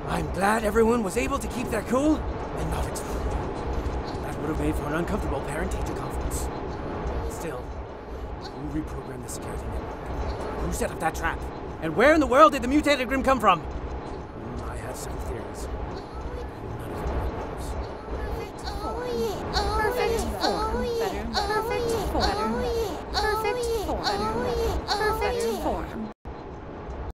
I'm glad everyone was able to keep their cool and not explode. That would have made for an uncomfortable parent-teacher conference. Still, who reprogrammed the security network? Who set up that trap? And where in the world did the mutated Grim come from? I have some theories. None of them matters. Oh, yeah.